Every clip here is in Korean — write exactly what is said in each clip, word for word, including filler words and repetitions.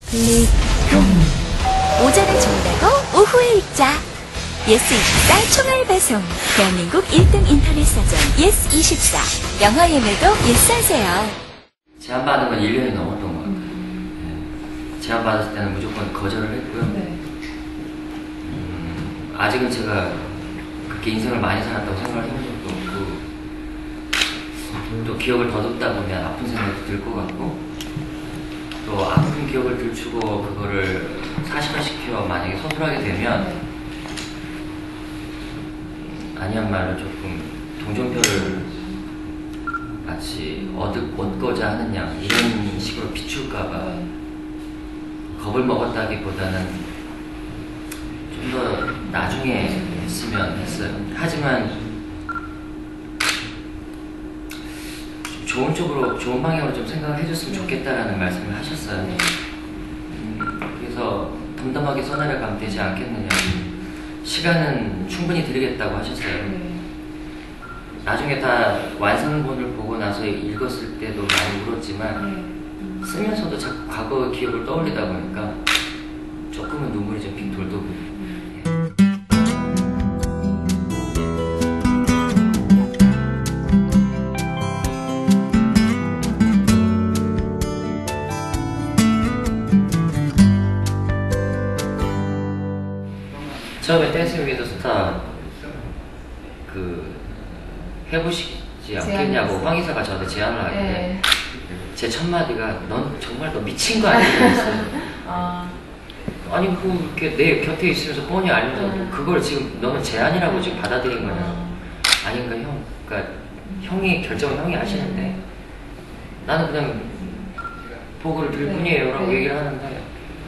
리동. 오전에 준다고 오후에 읽자. 예스이십사 총알 배송. 대한민국 일 등 인터넷 사전 예스이십사. 영화 예매도 예스하세요. 제안 받은 건 일 년이 넘었던 것 같아요. 네. 제안 받았을 때는 무조건 거절을 했고요. 네. 음, 아직은 제가 그렇게 인생을 많이 살았다고 생각을 해본 적도 없고, 또 기억을 더듬다 보면 아픈 생각도 들 것 같고, 또 아픈 기억을 들추고 그거를 사실화시켜 만약에 서술하게 되면 네. 아니한 말로 조금 동정표를 마치 얻, 얻고자 하는 양 이런 식으로 비출까봐 네. 겁을 먹었다기보다는 좀 더 나중에 했으면 했어요. 하지만 좀 좋은 쪽으로, 좋은 방향으로 좀 생각을 해줬으면 좋겠다라는 말씀을 하셨어요. 네. 음, 그래서 덤덤하게 써내려가면 되지 않겠느냐. 시간은 충분히 드리겠다고 하셨어요. 네. 나중에 다 완성본을 보고 나서 읽었을 때도 많이 울었지만 네. 음. 쓰면서도 자꾸 과거의 기억을 떠올리다 보니까 조금은 눈물이 좀 핑 돌더군요. 처음에 댄스 위에서 스타 그 해보시지 않겠냐고 황 이사가 저한테 제안을 하길래 네. 제 첫 마디가 넌 정말 너 미친 거 아니야? 그랬어요. 아. 아니 그 이렇게 내 곁에 있으면서 뻔히 알면서 음. 그걸 지금 너는 제안이라고 지금 받아들인 거냐? 아. 아닌가 형, 그러니까 형이 결정을 형이 하시는데 나는 그냥 보고를 드릴 네. 뿐이에요라고 네. 얘기를 하는데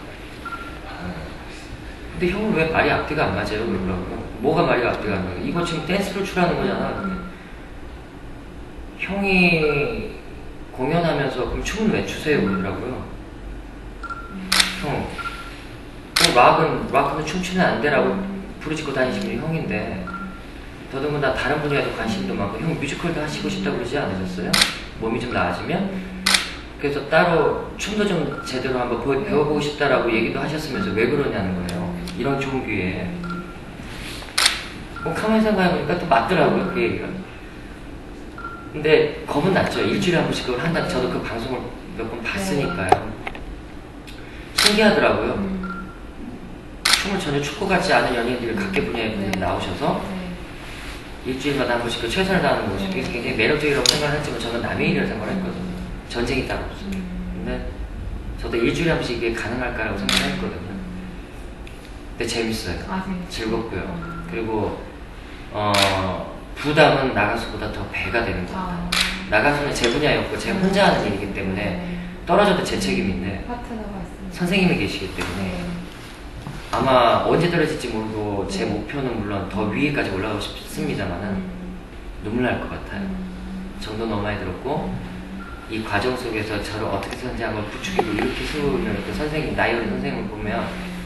근데 형은 왜 말이 앞뒤가 안 맞아요? 그러더라고요. 뭐가 말이 앞뒤가 안 맞아요? 이거 지금 댄스를 추라는 거잖아. 음. 형이 공연하면서 그럼 춤은 왜 추세요? 그러더라고요. 음. 형, 그 락은, 락은 춤추면 안 돼라고 부르짖고 다니시는 형인데 더더군다나 다른 분야에도 관심도 많고 형 뮤지컬도 하시고 싶다고 그러지 않으셨어요? 몸이 좀 나아지면? 그래서 따로 춤도 좀 제대로 한번 보- 배워보고 싶다라고 얘기도 하셨으면서 왜 그러냐는 거예요. 이런 좋은 기회에. 뭐 가만히 생각해보니까 또 맞더라고요, 그 얘기가. 근데 겁은 났죠. 일주일에 한 번씩 그걸 한다. 저도 그 방송을 몇 번 봤으니까요. 신기하더라고요. 음. 춤을 전혀 출 것 같지 않은 연예인들이 각계 분야에 네. 나오셔서 네. 일주일마다 한 번씩 그 최선을 다하는 모습이 네. 굉장히 매력적이라고 생각을 했지만 저는 남의 일이라고 생각을 했거든요. 전쟁이 따로 없어요. 음. 근데 저도 일주일에 한 번씩 이게 가능할까라고 생각을 했거든요. 근데 재밌어요. 아, 네. 즐겁고요. 어. 그리고 어, 부담은 나가수보다 더 배가 되는 것 같아요. 아. 나가수는 제 분야였고 제가 혼자 하는 일이기 때문에 네. 떨어져도 제 책임인데 파트너가 있습니다. 선생님이 계시기 때문에 네. 아마 언제 떨어질지 모르고 제 네. 목표는 물론 더 위에까지 올라가고 싶습니다만은 음. 눈물 날 것 같아요. 음. 정도 너무 많이 들었고 이 과정 속에서 저를 어떻게 선생님을 부추기고 이렇게 세우는 그 선생님, 나이 어린 선생님을 보면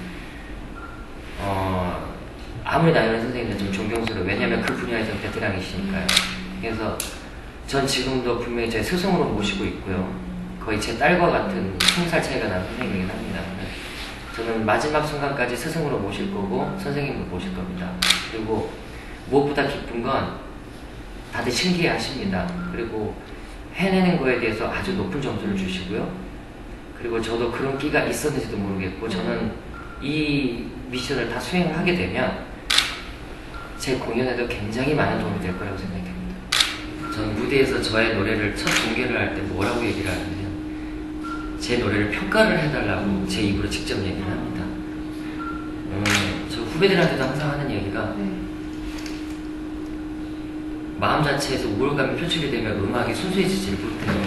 어, 아무리 나이 어린 선생님은 좀 존경스러워요. 왜냐면 그 분야에서는 베테랑이시니까요. 그래서 전 지금도 분명히 제 스승으로 모시고 있고요. 거의 제 딸과 같은 스무 살 차이가 나는 선생님이긴 합니다. 저는 마지막 순간까지 스승으로 모실 거고 선생님으로 모실 겁니다. 그리고 무엇보다 기쁜 건 다들 신기해 하십니다. 그리고 해내는 거에 대해서 아주 높은 점수를 주시고요. 그리고 저도 그런 끼가 있었는지도 모르겠고 저는 이 미션을 다 수행을 하게 되면 제 공연에도 굉장히 많은 도움이 될 거라고 생각이 됩니다. 저는 무대에서 저의 노래를 첫 공개를 할 때 뭐라고 얘기를 하냐면 제 노래를 평가를 해달라고 제 입으로 직접 얘기를 합니다. 음, 저 후배들한테도 항상 하는 얘기가 네. 마음 자체에서 우울감이 표출이 되면 음악이 순수해지지를 못해요.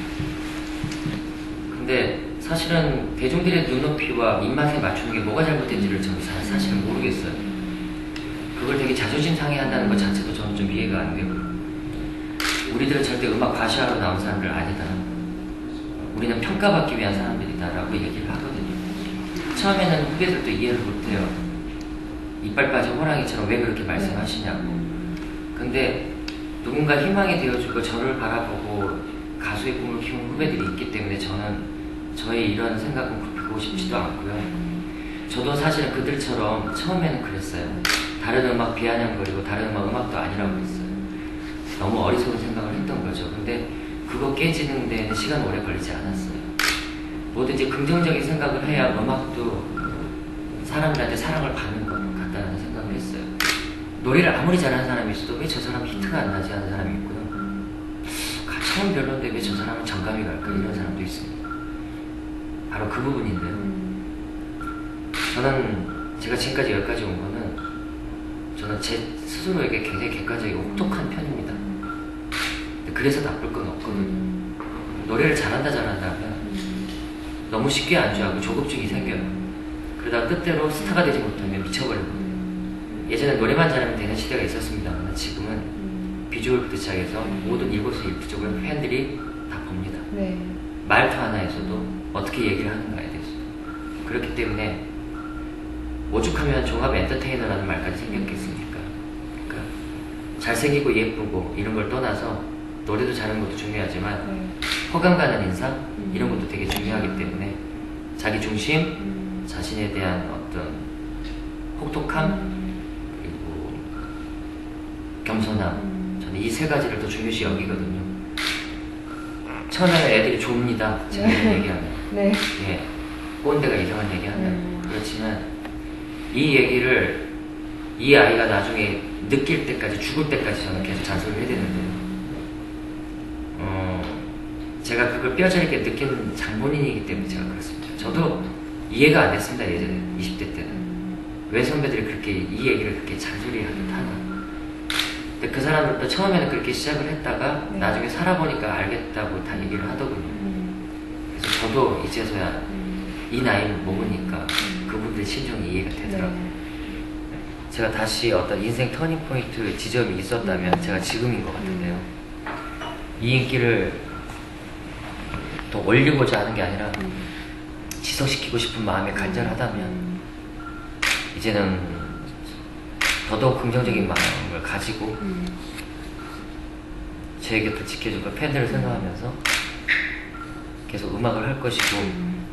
근데 사실은 대중들의 눈높이와 입맛에 맞추는 게 뭐가 잘못된지를 저는 사- 사실은 모르겠어요. 그걸 되게 자존심 상해한다는 것 자체도 저는 좀 이해가 안 되고 우리들은 절대 음악 과시하러 나온 사람들 아니다. 우리는 평가받기 위한 사람들이다라고 얘기를 하거든요. 처음에는 후배들도 이해를 못해요. 이빨 빠진 호랑이처럼 왜 그렇게 말씀하시냐고. 근데 누군가 희망이 되어주고 저를 바라보고 가수의 꿈을 키우는 후배들이 있기 때문에 저는 저의 이런 생각은 굽히고 가고 싶지도 않고요. 저도 사실은 그들처럼 처음에는 그랬어요. 다른 음악 비아냥거리고 다른 음악 음악도 아니라고 그랬어요. 너무 어리석은 생각을 했던 거죠. 근데 그거 깨지는 데는 시간 오래 걸리지 않았어요. 뭐든지 긍정적인 생각을 해야 음악도 사람들한테 사랑을 받는 것 같다는 생각을 했어요. 노래를 아무리 잘하는 사람이 있어도 왜 저 사람 히트가 안 나지 하는 사람이 있고요. 처음 별론데 왜 저 사람은 정감이 갈까 이런 사람도 있습니다. 바로 그 부분인데요. 저는 제가 지금까지 여기까지 온 거는 저는 제 스스로에게 굉장히 객관적이고 혹독한 편입니다. 근데 그래서 나쁠 건 없거든요. 노래를 잘한다 잘한다 하면 너무 쉽게 안주하고 조급증이 생겨요. 그러다가 뜻대로 스타가 되지 못하면 미쳐버리거든요. 예전에 노래만 잘하면 되는 시대가 있었습니다만 지금은 비주얼부터 시작해서 모든 일거수일투족을 팬들이 다 봅니다. 네. 말투 하나에서도 어떻게 얘기를 하는가에 대해서. 그렇기 때문에 오죽하면 종합 엔터테이너라는 말까지 생겼겠습니까? 그러니까 잘생기고 예쁘고 이런 걸 떠나서 노래도 잘하는 것도 중요하지만 네. 호감 가는 인상 이런 것도 되게 중요하기 때문에 자기 중심, 음. 자신에 대한 어떤 혹독함 그리고 겸손함 저는 이 세 가지를 더 중요시 여기거든요. 처음에는 애들이 좁니다. 제가 이런 네. 얘기하면 네. 예, 꼰대가 이상한 얘기한다. 음. 그렇지만 이 얘기를 이 아이가 나중에 느낄 때까지 죽을 때까지 저는 계속 잔소리를 해야 되는데요. 어, 제가 그걸 뼈저리게 느낀 장본인이기 때문에 제가 그렇습니다. 저도 이해가 안 됐습니다. 예전에 이십 대 때는 왜 선배들이 그렇게 이 얘기를 그렇게 잔소리하듯 하나. 근데 그 사람들도 처음에는 그렇게 시작을 했다가 네. 나중에 살아보니까 알겠다고 다 얘기를 하더군요. 음. 그래서 저도 이제서야 음. 이 나이를 먹으니까 그분들의 심정이 이해가 되더라고요. 네. 제가 다시 어떤 인생 터닝포인트 지점이 있었다면 음. 제가 지금인 것 같은데요. 이 인기를 더 올리고자 하는 게 아니라 음. 지속시키고 싶은 마음이 간절하다면 음. 이제는 더더욱 긍정적인 마음을 가지고 음. 제 곁을 지켜주고 팬들을 생각하면서 계속 음악을 할 것이고 음.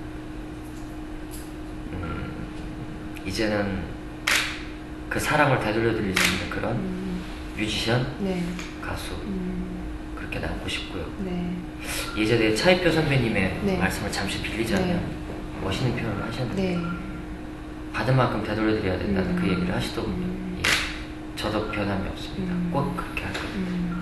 음, 이제는 그 사랑을 되돌려드릴 수 있는 그런 음. 뮤지션, 네. 가수 음. 그렇게 남고 싶고요. 네. 예전에 차이표 선배님의 네. 말씀을 잠시 빌리자면 네. 멋있는 표현을 하셨는데 네. 받은 만큼 되돌려드려야 된다는 음. 그 얘기를 하시더군요. 음. 예. 저도 변함이 없습니다. 음. 꼭 그렇게 할 거예요. 음.